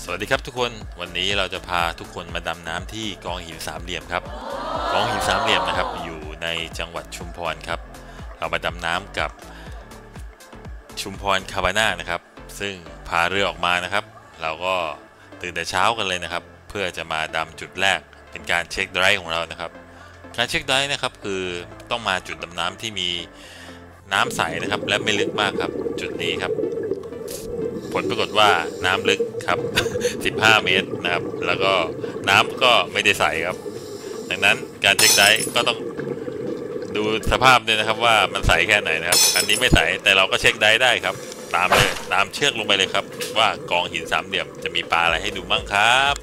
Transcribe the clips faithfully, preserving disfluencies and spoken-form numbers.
สวัสดีครับทุกคนวันนี้เราจะพาทุกคนมาดำน้ำที่กองหินสามเหลี่ยมครับกองหินสามเหลี่ยมนะครับอยู่ในจังหวัดชุมพรครับเรามาดำน้ำกับชุมพรคาบาน่านะครับซึ่งพาเรือออกมานะครับเราก็ตื่นแต่เช้ากันเลยนะครับเพื่อจะมาดำจุดแรกเป็นการเช็คไดรฟ์ของเรานะครับการเช็คไดรฟ์นะครับคือต้องมาจุดดำน้ำที่มีน้ำใสนะครับและไม่ลึกมากครับจุดนี้ครับผลปรากฏว่าน้ำลึกครับ สิบห้า เมตรนะครับแล้วก็น้ำก็ไม่ได้ใสครับดังนั้นการเช็คไดฟ์ก็ต้องดูสภาพด้วยนะครับว่ามันใสแค่ไหนนะครับอันนี้ไม่ใสแต่เราก็เช็คไดฟ์ได้ครับตามเลยตามเชือกลงไปเลยครับว่ากองหินสามเหลี่ยมจะมีปลาอะไรให้ดูบ้างครับ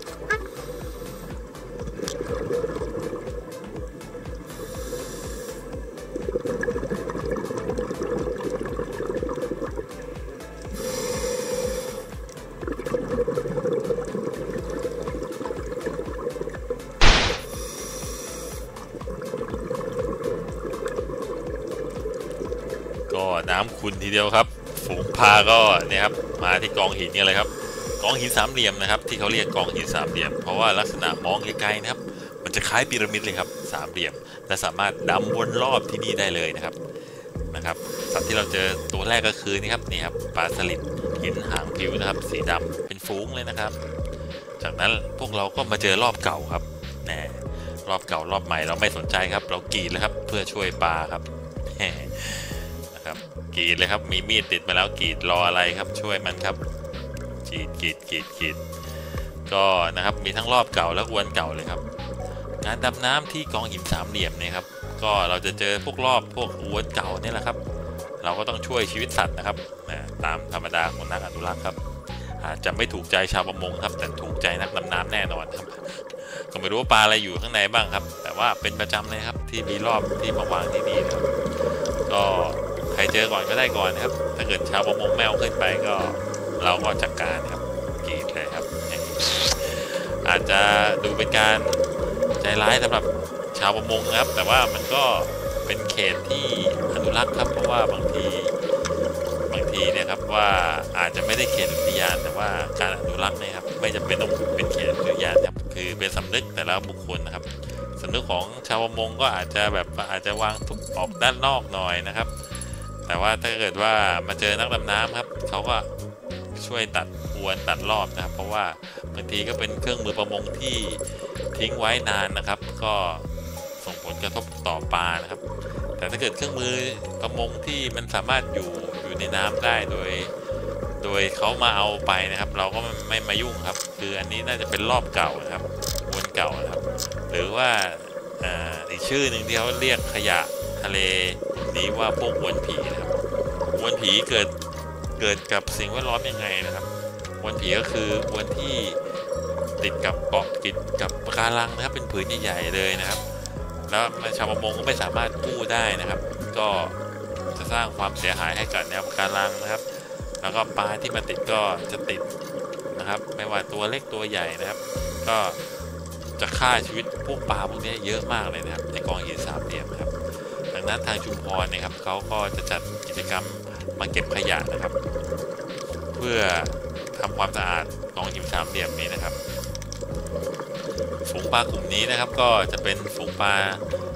ก็น้ำขุ่นทีเดียวครับฝูงปลาก็เนี่ยครับมาที่กองหินนี่เลยครับกองหินสามเหลี่ยมนะครับที่เขาเรียกกองหินสามเหลี่ยมเพราะว่าลักษณะมองไกลๆนะครับมันจะคล้ายพีระมิดเลยครับสามเหลี่ยมและสามารถดำวนรอบที่นี่ได้เลยนะครับนะครับสัตว์ที่เราเจอตัวแรกก็คือนี่ครับนี่ครับปลาสลิดหินหางผิวนะครับสีดำเป็นฝูงเลยนะครับจากนั้นพวกเราก็มาเจอรอบเก่าครับแหมรอบเก่ารอบใหม่เราไม่สนใจครับเรากรีดเลยครับเพื่อช่วยปลาครับนะครับกรีดเลยครับมีมีดติดมาแล้วกรีดรออะไรครับช่วยมันครับกรีดกรีดกรีดกรีดก็นะครับมีทั้งรอบเก่าและอวนเก่าเลยครับงานดำน้ำที่กองหินสามเหลี่ยมเนี่ยครับก็เราจะเจอพวกรอบพวกอวนเก่านี่แหละครับเราก็ต้องช่วยชีวิตสัตว์นะครับตามธรรมดาของนักอนุรักษ์ครับอาจจะไม่ถูกใจชาวประมงครับแต่ถูกใจนักดำน้ำแน่นอนครับก็ไม่รู้ว่าปลาอะไรอยู่ข้างในบ้างครับแต่ว่าเป็นประจำเลยครับที่มีรอบที่มาวางที่นี่นะครับก็ใครเจอก่อนก็ได้ก่อนนะครับถ้าเกิดชาวประมงแมวขึ้นไปก็เราก็จัดการครับกรีดเลยครับอาจจะดูเป็นการใจร้ายสำหรับชาวประมงนะครับแต่ว่ามันก็เป็นเขตที่อนุรักษ์ครับเพราะว่าบางทีบางทีเนี่ยครับว่าอาจจะไม่ได้เขตอุทยานแต่ว่าการอนุรักษ์นะครับไม่จำเป็นต้องเป็นเขตอุทยานครับคือเป็นสำนึกแต่ละบุคคลนะครับสำนึกของชาวประมงก็อาจจะแบบอาจจะวางทุกออกด้านนอกหน่อยนะครับแต่ว่าถ้าเกิดว่ามาเจอนักดำน้ำครับเขาก็ช่วยตัดอวนตัดรอบนะครับเพราะว่าบางทีก็เป็นเครื่องมือประมงที่ทิ้งไว้นานนะครับก็ส่งผลกระทบต่อปลานะครับแต่ถ้าเกิดเครื่องมือประมงที่มันสามารถอยู่อยู่ในน้ำได้โดยโดยเขามาเอาไปนะครับเราก็ไม่มายุ่งครับคืออันนี้น่าจะเป็นรอบเก่านะครับอวนเก่านะครับหรือว่าอีกชื่อหนึ่งที่เขาเรียกขยะทะเลนี้ว่าพวกอวนผีนะครับอวนผีเกิดเกิดกับสิ่งแวดล้อมยังไงนะครับอวนผีก็คืออวนที่ติดกับเกาะติดกับปะการังนะครับเป็นผืนใหญ่ๆเลยนะครับแล้วชาวประมงก็ไม่สามารถกู้ได้นะครับก็จะสร้างความเสียหายให้กับแนวปะการังนะครับแล้วก็ปลาที่มาติดก็จะติดนะครับไม่ว่าตัวเล็กตัวใหญ่นะครับก็จะฆ่าชีวิตพวกปลาพวกนี้เยอะมากเลยนะครับในกองหินสามเหลี่ยมนะครับดังนั้นทางชุมพรนะครับเขาก็จะจัดกิจกรรมมาเก็บขยะนะครับเพื่อทำความสะอาดกองหินสามเหลี่ยมนี้นะครับฝูงปลากลุ่มนี้นะครับก็จะเป็นฝูงปลา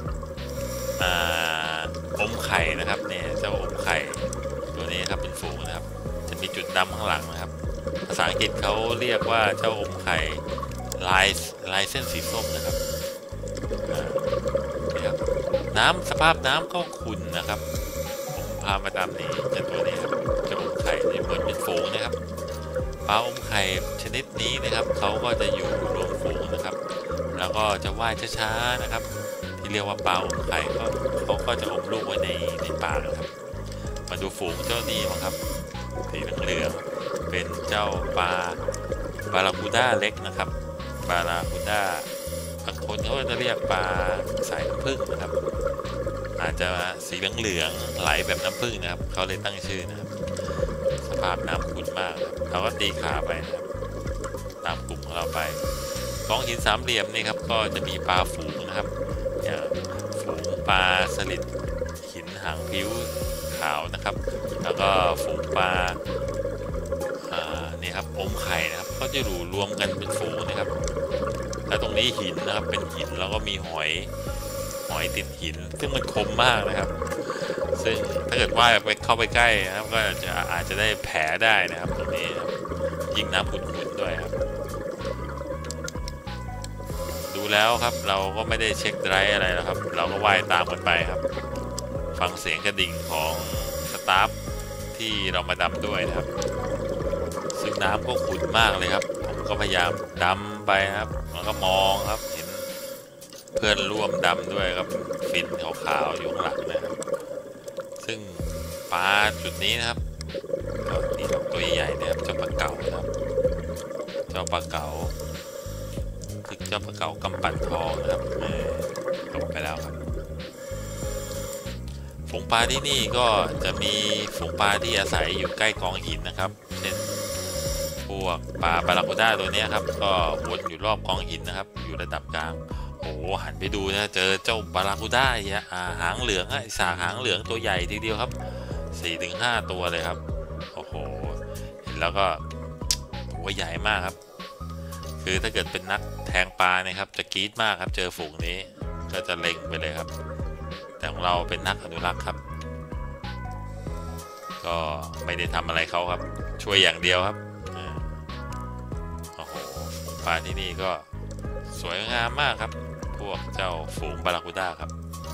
อมไข่นะครับเนี่ยเจ้าอมไข่ตัวนี้ครับเป็นฝูงนะครับจะมีจุดดำข้างหลังนะครับภาษาอังกฤษเขาเรียกว่าเจ้าอมไข่ลายลายเส้นสีส้มนะครับนี่ครับน้ำสภาพน้ำก็ขุ่นนะครับผมพามาตามนี้จะตัวนี้ครับเจ้าอมไข่นี่เหมือนเป็นฝูงนะครับปลาอมไข่ชนิดนี้นะครับเขาก็จะอยู่รวมฝูงนะครับแล้วก็จะว่ายช้าๆนะครับที่เรียกว่าปลาอมไข่เขาเขาก็จะอมลูกไว้ในในปากนะครับมาดูฝูงเจ้านี้มั้งครับสีเหลืองๆเป็นเจ้าปลาบาราคูด้าเล็กนะครับบาราคูด้าบางคนเขาจะเรียกปลาสายน้ำผึ้งนะครับอาจจะสีเหลืองๆไหลแบบน้ำผึ้งนะครับเขาเลยตั้งชื่อนะครับสภาพน้ำขุ่นมากเราก็ตีขาไปนะครับตามกลุ่มของเราไปกองหินสามเหลี่ยมนี่ครับก็จะมีปลาฝูงนะครับอย่างฝูงปลาสลิดหินหางผิวขาวนะครับแล้วก็ฝูงปลานี่ครับอมไข่นะครับก็จะจะอยู่รวมกันเป็นฝูงนะครับแล้วตรงนี้หินนะครับเป็นหินแล้วก็มีหอยหอยติดหินซึ่งมันคมมากนะครับซึ่งถ้าเกิดว่ายไปเข้าไปใกล้นะครับก็จะอาจจะได้แผลได้นะครับตรงนี้ยิ่งน้ำขุ่นๆด้วยครับดูแล้วครับเราก็ไม่ได้เช็คไดรฟ์อะไรแล้วครับเราก็ว่ายตามกันไปครับฟังเสียงกระดิ่งของสตาฟที่เรามาดำด้วยนะครับซึ่งน้ำก็ขุ่นมากเลยครับผมก็พยายามดำไปครับแล้วก็มองครับเห็นเพื่อนร่วมดำด้วยครับฟินขาวๆอยู่ข้างหลังนะครับซึ่งปลาจุดนี้นะครับนี่ครับตัวใหญ่ๆนะครับเจ้าปลาเก๋านะครับเจ้าปลาเก๋าคือเจ้าปลาเก๋ากำปั่นทองนะครับลงไปแล้วครับฝูงปลาที่นี่ก็จะมีฝูงปลาที่อาศัยอยู่ใกล้กองหินนะครับเช่นพวกปลาบาราคูด้าตัวนี้ครับก็วนอยู่รอบกองหินนะครับอยู่ระดับกลางโอ้หันไปดูนะเจอเจ้าบาราคูด้าหางเหลืองไอ้สาหางเหลืองตัวใหญ่ทีเดียวครับ สี่ถึงห้า ตัวเลยครับโอ้โหเห็นแล้วก็ตัวใหญ่มากครับคือถ้าเกิดเป็นนักแทงปลาเนี่ยครับจะกรี๊ดมากครับเจอฝูงนี้ก็จะเล็งไปเลยครับแต่ของเราเป็นนักอนุรักษ์ครับก็ไม่ได้ทำอะไรเขาครับช่วยอย่างเดียวครับโอ้โหฝูงปลาที่นี่ก็สวยงามมากครับพวกเจ้าฝูงบาราคูด้าครับ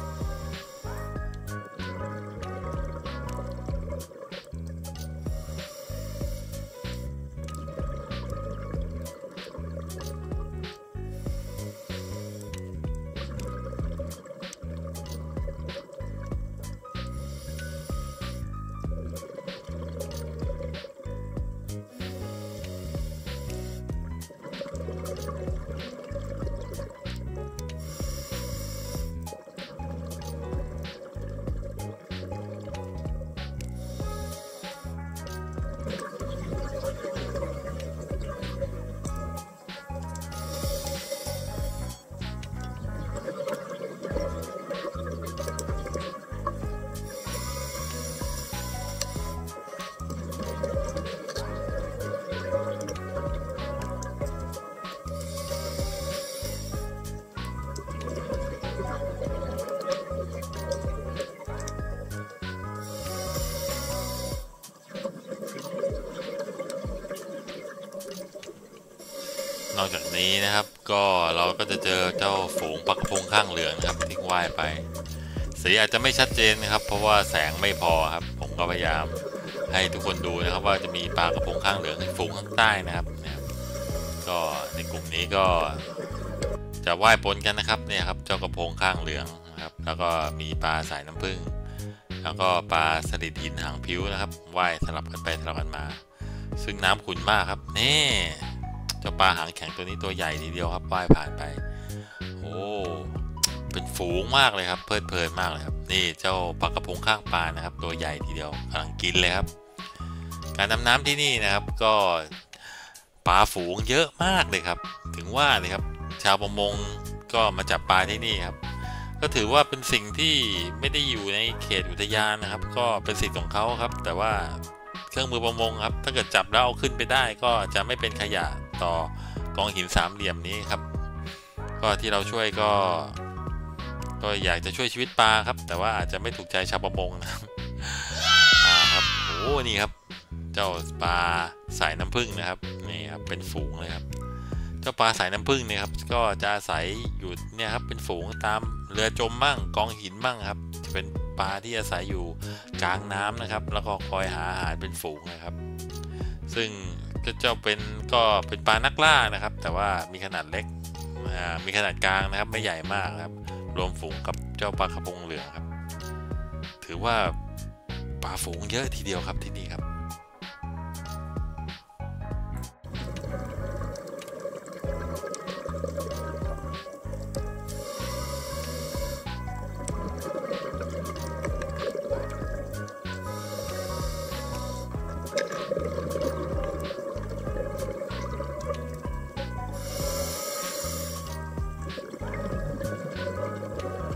นอกจากนี้นะครับก็เราก็จะเจอเจ้าฝูงปลากระพงข้างเหลืองนะครับที่ว่ายไปสีอาจจะไม่ชัดเจนนะครับเพราะว่าแสงไม่พอครับผมก็พยายามให้ทุกคนดูนะครับว่าจะมีปลากระพงข้างเหลืองฝูงข้างใต้นะครับเนี่ยก็ในกลุ่มนี้ก็จะว่ายปนกันนะครับเนี่ยครับเจ้ากระพงข้างเหลืองนะครับแล้วก็มีปลาสายน้ำผึ้งแล้วก็ปลาสลิดหินหางพิ้วนะครับว่ายสลับกันไปสลับกันมาซึ่งน้ำขุ่นมากครับนี่เจ้าปลาหางแข็งตัวนี้ตัวใหญ่ทีเดียวครับว่ายผ่านไปโอ้เป็นฝูงมากเลยครับเพลิดเพลินมากเลยครับนี่เจ้าปลากระพงข้างปลานะครับตัวใหญ่ทีเดียวกำลังกินเลยครับการดำน้ำที่นี่นะครับก็ปลาฝูงเยอะมากเลยครับถึงว่าเลยครับชาวประมงก็มาจับปลาที่นี่ครับก็ถือว่าเป็นสิ่งที่ไม่ได้อยู่ในเขตอุทยานนะครับก็เป็นสิทธิ์ของเขาครับแต่ว่าเครื่องมือประมงครับถ้าเกิดจับแล้วเอาขึ้นไปได้ก็จะไม่เป็นขยะต่อกองหินสามเหลี่ยมนี้ครับก็ที่เราช่วยก็ก็อยากจะช่วยชีวิตปลาครับแต่ว่าอาจจะไม่ถูกใจชาวประมงนะครับอ่าครับโอ้นี่ครับเจ้าปลาสายน้ำผึ้งนะครับนี่ครับเป็นฝูงเลยครับเจ้าปลาสายน้ำผึ้งเนี่ยครับก็จะอาศัยอยู่เนี่ยครับเป็นฝูงตามเรือจมมั่งกองหินมั่งครับจะเป็นปลาที่อาศัยอยู่กลางน้ำนะครับแล้วก็คอยหาอาหารเป็นฝูงนะครับซึ่งก็จะเป็นก็เป็นปลานักล่านะครับแต่ว่ามีขนาดเล็กมีขนาดกลางนะครับไม่ใหญ่มากครับรวมฝูงกับเจ้าปลากระพงเหลืองครับถือว่าปลาฝูงเยอะทีเดียวครับที่นี่ครับ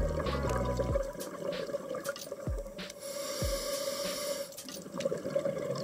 ค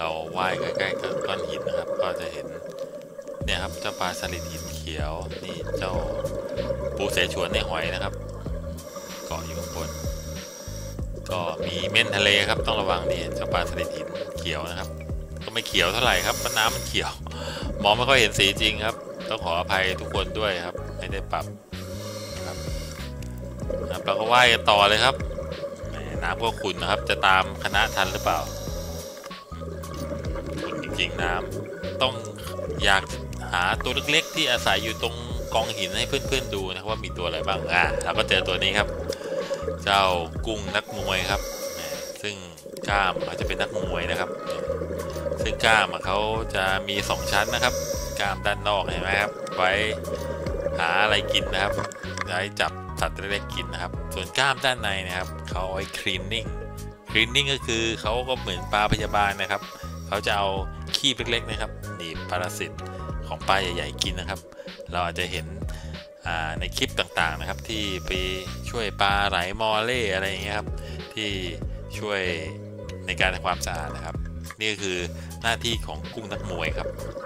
เราว่ายใกล้ๆกับก้อนหินนะครับก็จะเห็นเนี่ยครับเจ้าปลาสลิดหินเขียวนี่เจ้าปูเสฉวนในหอยนะครับเกาะอยู่ข้างบนก็มีเม่นทะเลครับต้องระวังนี่เจ้าปลาสลิดหินเขียวนะครับก็ไม่เขียวเท่าไหร่ครับเพราะน้ำมันเขียวมองไม่ค่อยเห็นสีจริงครับต้องขออภัยทุกคนด้วยครับไม่ได้ปรับครับเราก็ว่ายกันต่อเลยครับน้ำก็ขุ่นนะครับจะตามคณะทันหรือเปล่าขุ่นจริงๆน้ำต้องอยากหาตัวเล็กๆที่อาศัยอยู่ตรงกองหินให้เพื่อนๆดูนะครับว่ามีตัวอะไรบ้างอ่ะเราก็เจอตัวนี้ครับเจ้ากุ้งนักมวยครับซึ่งกล้ามเขาจะเป็นนักมวยนะครับซึ่งกล้ามเขาจะมีสองชั้นนะครับกล้ามด้านนอกเห็นไหมครับไว้หาอะไรกินนะครับไว้จับสัตว์เล็กๆกินนะครับส่วนกล้ามด้านในนะครับเขาเอาไว้คลีนนิ่งคลีนนิ่งก็คือเขาก็เหมือนปลาพยาบาลนะครับเขาจะเอาขี้เล็กๆนะครับหนีบปรสิตของปลาใหญ่ๆกินนะครับเราอาจจะเห็นในคลิปต่างๆนะครับที่ไปช่วยปลาไหลมอเล่อะไรอย่างเงี้ยครับที่ช่วยในการทำความสะอาดนะครับนี่ก็คือหน้าที่ของกุ้งนักมวยครับ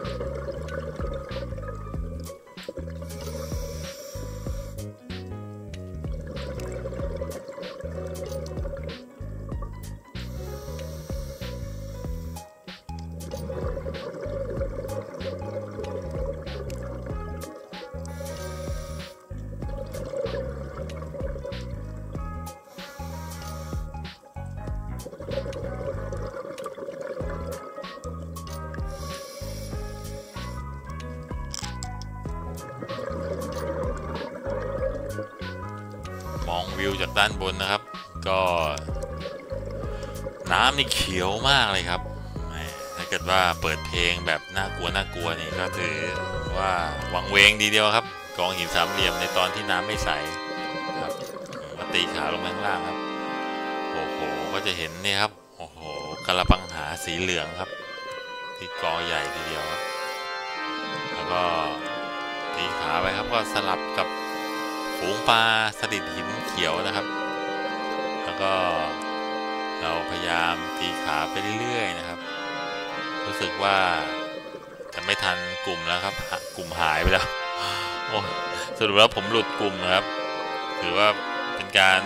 มองวิวจากด้านบนนะครับก็น้ำนี่เขียวมากเลยครับถ้าเกิดว่าเปิดเพลงแบบน่ากลัวน่ากลัวนี่ก็ถือว่าวังเวงดีเดียวครับกองหินสามเหลี่ยมในตอนที่น้ำไม่ใสครับมาตีขาลงข้างล่างครับโอ้โหก็จะเห็นนี่ครับโอ้โหกระปังหาสีเหลืองครับที่กอใหญ่ทีเดียวครับแล้วก็ตีขาไปครับก็สลับกับฝูงปลาสลิดหินเขียวนะครับแล้วก็เราพยายามตีขาไปเรื่อยๆนะครับรู้สึกว่าจะไม่ทันกลุ่มแล้วครับกลุ่มหายไปแล้วโอ้สรุปแล้วผมหลุดกลุ่มนะครับถือว่าเป็นการ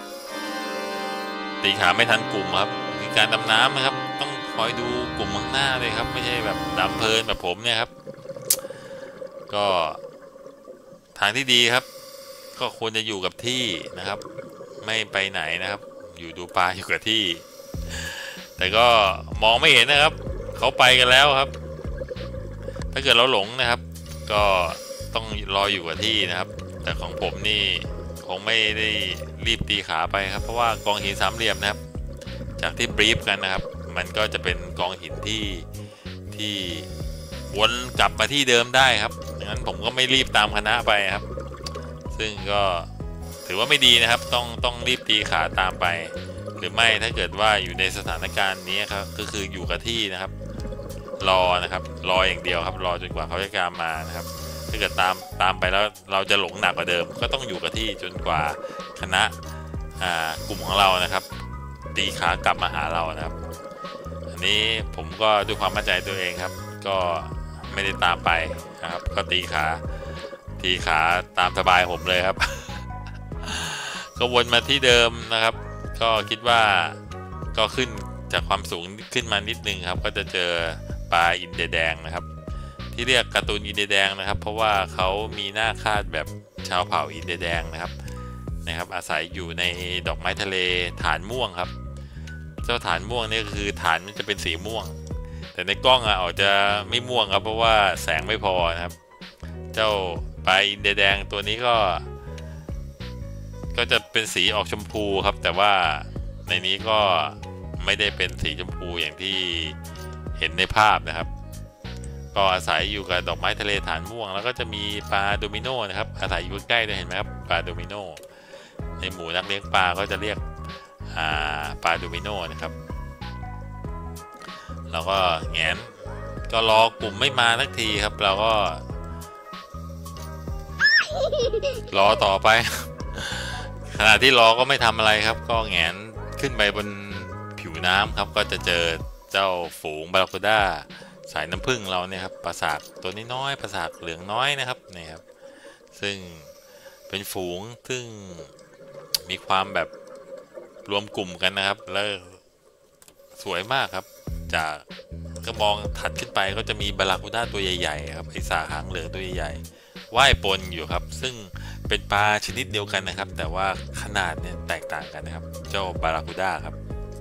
ตีขาไม่ทันกลุ่มครับคือการดำน้ำนะครับต้องคอยดูกลุ่มข้างหน้าเลยครับไม่ใช่แบบดำเพลินแบบผมเนี่ยครับก็ทางที่ดีครับก็ควรจะอยู่กับที่นะครับไม่ไปไหนนะครับอยู่ดูปลาอยู่กับที่แต่ก็มองไม่เห็นนะครับเขาไปกันแล้วครับถ้าเกิดเราหลงนะครับก็ต้องรออยู่กับที่นะครับแต่ของผมนี่คงไม่ได้รีบตีขาไปครับเพราะว่ากองหินสามเหลี่ยมนะครับจากที่บรีฟกันนะครับมันก็จะเป็นกองหินที่ที่วนกลับมาที่เดิมได้ครับดังนั้นผมก็ไม่รีบตามคณะไปครับซึ่งก็ถือว่าไม่ดีนะครับต้องต้องรีบตีขาตามไปหรือไม่ถ้าเกิดว่าอยู่ในสถานการณ์นี้ครับก็คืออยู่กับที่นะครับรอนะครับรออย่างเดียวครับรอจนกว่าเขาจะตามมานะครับถ้าเกิดตามตามไปแล้วเราจะหลงหนักกว่าเดิมก็ต้องอยู่กับที่จนกว่าคณะกลุ่มของเรานะครับตีขากลับมาหาเรานะครับอันนี้ผมก็ด้วยความมั่นใจตัวเองครับก็ไม่ได้ตามไปนะครับก็ตีขาตีขาตามสบายผมเลยครับก็วนมาที่เดิมนะครับก็คิดว่าก็ขึ้นจากความสูงขึ้นมานิดนึงครับก็จะเจอปลาอินเดียแดงนะครับที่เรียกการ์ตูนอินเดียแดงนะครับเพราะว่าเขามีหน้าคาดแบบชาวเผ่าอินเดียแดงนะครับนะครับอาศัยอยู่ในดอกไม้ทะเลฐานม่วงครับเจ้าฐานม่วงนี่คือฐานมันจะเป็นสีม่วงแต่ในกล้องอ่ะอาจจะไม่ม่วงครับเพราะว่าแสงไม่พอนะครับเจ้าปลาอินเดียแดงตัวนี้ก็ก็จะเป็นสีออกชมพูครับแต่ว่าในนี้ก็ไม่ได้เป็นสีชมพูอย่างที่เห็นในภาพนะครับก็อาศัยอยู่กับดอกไม้ทะเลฐานม่วงแล้วก็จะมีปลาโดมิโนนะครับอาศัยอยู่ใกล้ด้วยเห็นไหมครับปลาโดมิโนในหมู่นักเลี้ยงปลาก็จะเรียกปลาโดมิโนนะครับเราก็แงนก็รอกลุ่มไม่มาสักทีครับเราก็รอต่อไปขณะที่รอก็ไม่ทำอะไรครับก็แงนขึ้นไปบนผิวน้ำครับก็จะเจอเจ้าฝูงบาราคูด้าสายน้ำผึ้งเราเนี่ยครับปราสาทตัวนี้น้อยปราสาทเหลืองน้อยนะครับนี่ครับซึ่งเป็นฝูงซึ่งมีความแบบรวมกลุ่มกันนะครับแล้วสวยมากครับจากก็มองถัดขึ้นไปก็จะมีบาราคูด้าตัวใหญ่ๆครับไอสาหางเหลืองตัวใหญ่ๆว่ายปนอยู่ครับซึ่งเป็นปลาชนิดเดียวกันนะครับแต่ว่าขนาดเนี่ยแตกต่างกันนะครับเจ้าบาราคูด้าครับ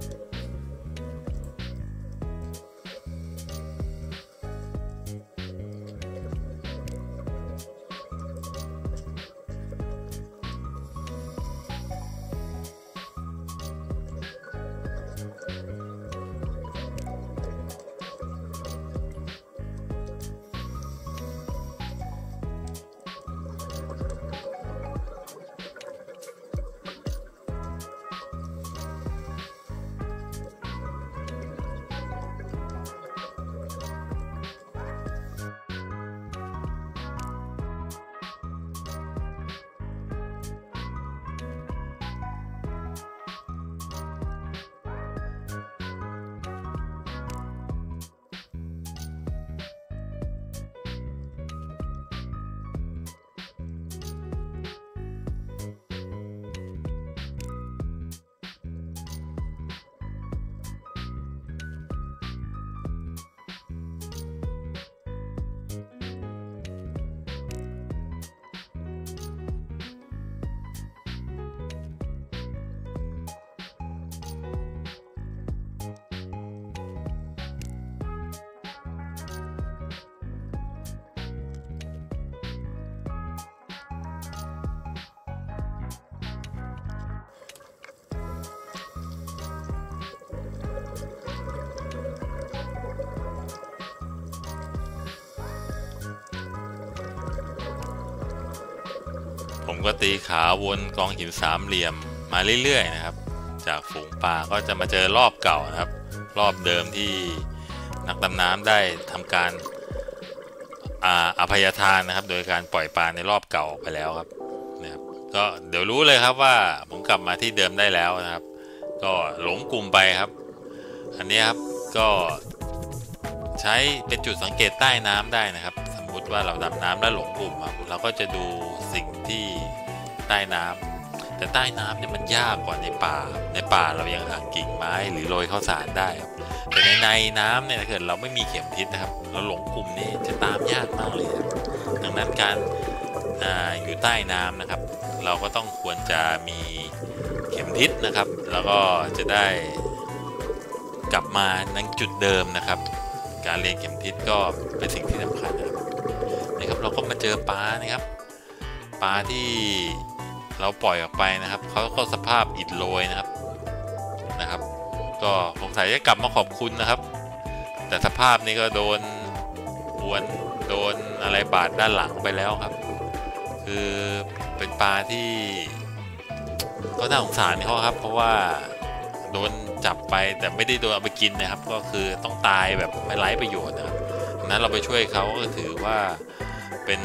ผมก็ตีขาวนกองหินสามเหลี่ยมมาเรื่อยๆนะครับจากฝูงปลาก็จะมาเจอรอบเก่านะครับรอบเดิมที่นักดำน้ำได้ทำการอาอภัยทานนะครับโดยการปล่อยปลาในรอบเก่าไปแล้วครับนะครับก็เดี๋ยวรู้เลยครับว่าผมกลับมาที่เดิมได้แล้วนะครับก็หลงกลุ่มไปครับอันนี้ครับก็ใช้เป็นจุดสังเกตใต้น้ำได้นะครับสมมุติว่าเราดำน้ำแล้วหลงกลุ่มครับเราก็จะดูสิ่งที่ใต้น้ำแต่ใต้น้ำเนี่ยมันยากกว่าในป่าในป่าเรายังหากิ่งไม้หรือโรยข้าวสารได้ครับแต่ในในน้ำเนี่ยถ้าเกิดเราไม่มีเข็มทิศนะครับเราหลงกลุ่มนี่จะตามยากมากเลยครับดังนั้นการออยู่ใต้น้ำนะครับเราก็ต้องควรจะมีเข็มทิศนะครับแล้วก็จะได้กลับมาในจุดเดิมนะครับการเรียนเข็มทิศก็เป็นสิ่งที่สำคัญนะครับนี่ครับเราก็มาเจอปลานะครับปลาที่เราปล่อยออกไปนะครับเขาก็สภาพอิดโรยนะครับนะครับก็สงสัยจะกลับมาขอบคุณนะครับแต่สภาพนี้ก็โดนอวนโดนอะไรบาดด้านหลังไปแล้วครับคือเป็นปลาที่ก็น่าสงสารเขาครับเพราะว่าโดนจับไปแต่ไม่ได้โดนเอาไปกินนะครับก็คือต้องตายแบบไม่ไร้ประโยชน์นะครับนั้นเราไปช่วยเขาก็ถือว่าเป็น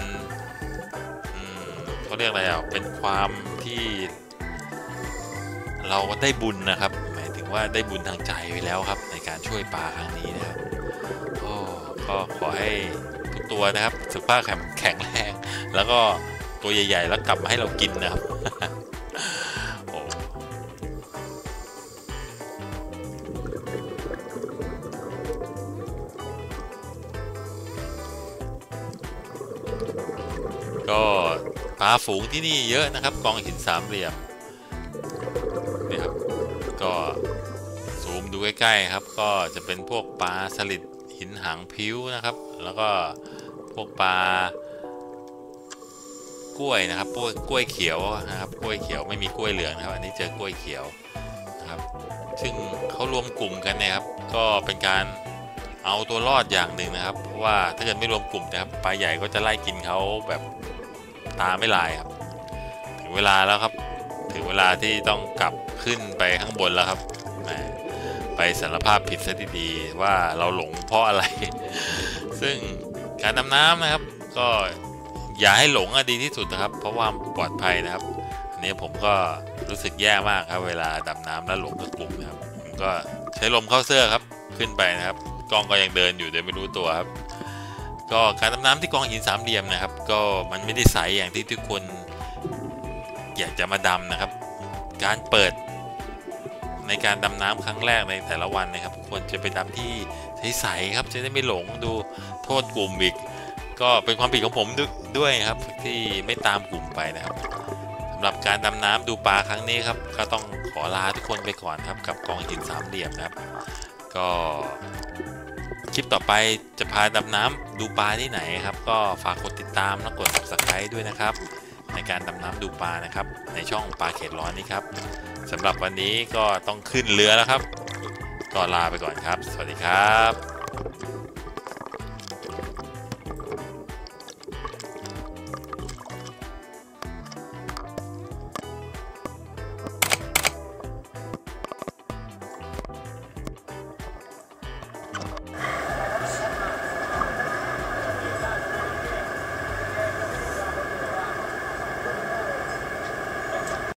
เขาเรียกอะไรอ่ะเป็นความที่เราได้บุญนะครับหมายถึงว่าได้บุญทางใจไปแล้วครับในการช่วยปลาครั้งนี้นะครับก็ขอให้ทุกตัวนะครับสุขภาพแข็งแรงแล้วก็ตัวใหญ่ๆแล้วกลับมาให้เรากินนะครับก็ปลาฝูงที่นี่เยอะนะครับกองหินสามเหลี่ยมนี่ครับก็ซูมดูใกล้ๆครับก็จะเป็นพวกปลาสลิดหินหางพิ้วนะครับแล้วก็พวกปลากล้วยนะครับพวกกล้วยเขียวนะครับกล้วยเขียวไม่มีกล้วยเหลืองนะครับอันนี้เจอกล้วยเขียวนะครับซึ่งเขารวมกลุ่มกันนะครับก็เป็นการเอาตัวรอดอย่างหนึ่งนะครับเพราะว่าถ้าเกิดไม่รวมกลุ่มนะครับปลาใหญ่ก็จะไล่กินเขาแบบตาไม่ลายครับถึงเวลาแล้วครับถึงเวลาที่ต้องกลับขึ้นไปข้างบนแล้วครับไปสารภาพผิดซะดีๆว่าเราหลงเพราะอะไรซึ่งการดำน้ำนะครับก็อย่าให้หลงดีที่สุดนะครับเพราะว่าปลอดภัยนะครับอันนี้ผมก็รู้สึกแย่มากครับเวลาดำน้ำแล้วหลงกับกลุ่มนะครับผมก็ใช้ลมเข้าเสื้อครับขึ้นไปนะครับกล้องก็ยังเดินอยู่โดยไม่รู้ตัวครับก็การดำน้ำที่กองหินสามเหลี่ยมนะครับก็มันไม่ได้ใสอย่างที่ทุกคนอยากจะมาดำนะครับการเปิดในการดำน้ำครั้งแรกในแต่ละวันนะครับควรจะไปดำที่ใสๆครับจะได้ไม่หลงดูโทษกลุ่มอีกก็เป็นความผิดของผมด้วยครับที่ไม่ตามกลุ่มไปนะครับสำหรับการดำน้ำดูปลาครั้งนี้ครับก็ต้องขอลาทุกคนไปก่อนครับกับกองหินสามเหลี่ยมนะครับก็คลิปต่อไปจะพาดำน้ำดูปลาที่ไหนครับก็ฝากกดติดตามและกด ซับสไครบ์ ด้วยนะครับในการดำน้ำดูปลานะครับในช่องปลาเขตร้อนนี้ครับสำหรับวันนี้ก็ต้องขึ้นเรือแล้วครับก็ลาไปก่อนครับสวัสดีครับ